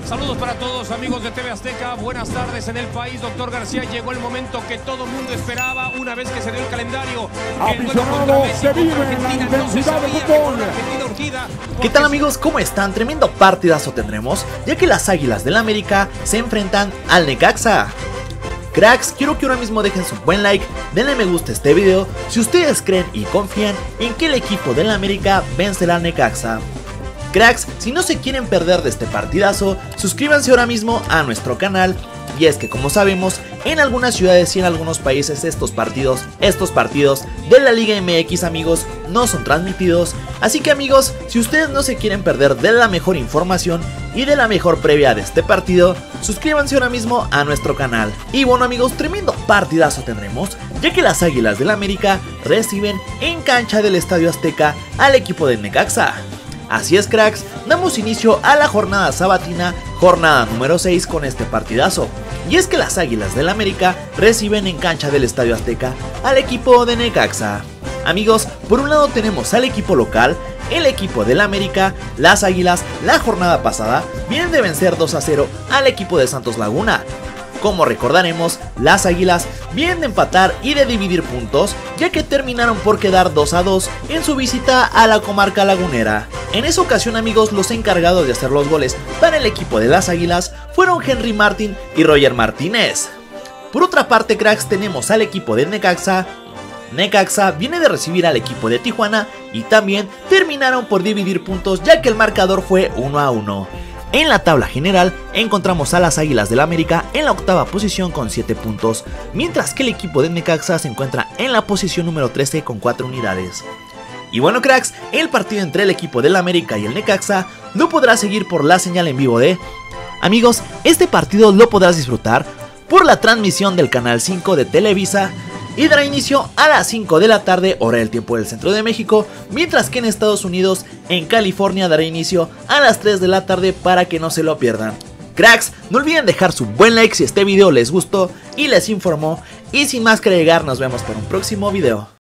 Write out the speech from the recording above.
Saludos para todos, amigos de TV Azteca. Buenas tardes en el país. Doctor García, llegó el momento que todo el mundo esperaba una vez que se dio el calendario. Aficionados, se vive la intensidad del fútbol. ¿Qué tal, amigos? ¿Cómo están? Tremendo partidazo tendremos, ya que las Águilas del América se enfrentan al Necaxa. Cracks, quiero que ahora mismo dejen su buen like, denle me gusta a este video si ustedes creen y confían en que el equipo del América vencerá al Necaxa. Cracks, si no se quieren perder de este partidazo, suscríbanse ahora mismo a nuestro canal. Y es que, como sabemos, en algunas ciudades y en algunos países estos partidos de la Liga MX, amigos, no son transmitidos. Así que, amigos, si ustedes no se quieren perder de la mejor información y de la mejor previa de este partido, suscríbanse ahora mismo a nuestro canal. Y bueno, amigos, tremendo partidazo tendremos, ya que las Águilas del América reciben en cancha del Estadio Azteca al equipo de Necaxa. Así es, cracks, damos inicio a la jornada sabatina, jornada número 6 con este partidazo. Y es que las Águilas del América reciben en cancha del Estadio Azteca al equipo de Necaxa. Amigos, por un lado tenemos al equipo local, el equipo del América. Las Águilas, la jornada pasada, vienen de vencer 2-0 al equipo de Santos Laguna. Como recordaremos, las Águilas vienen de empatar y de dividir puntos, ya que terminaron por quedar 2-2 en su visita a la comarca lagunera. En esa ocasión, amigos, los encargados de hacer los goles para el equipo de las Águilas fueron Henry Martin y Roger Martínez. Por otra parte, cracks, tenemos al equipo de Necaxa. Necaxa viene de recibir al equipo de Tijuana y también terminaron por dividir puntos, ya que el marcador fue 1-1. En la tabla general encontramos a las Águilas del América en la octava posición con 7 puntos, mientras que el equipo de Necaxa se encuentra en la posición número 13 con 4 unidades. Y bueno, cracks, el partido entre el equipo del América y el Necaxa lo podrás seguir por la señal en vivo de... Amigos, este partido lo podrás disfrutar por la transmisión del canal 5 de Televisa y dará inicio a las 5 de la tarde, hora del tiempo del centro de México, mientras que en Estados Unidos, en California, dará inicio a las 3 de la tarde para que no se lo pierdan. Cracks, no olviden dejar su buen like si este video les gustó y les informó, y sin más que agregar, nos vemos para un próximo video.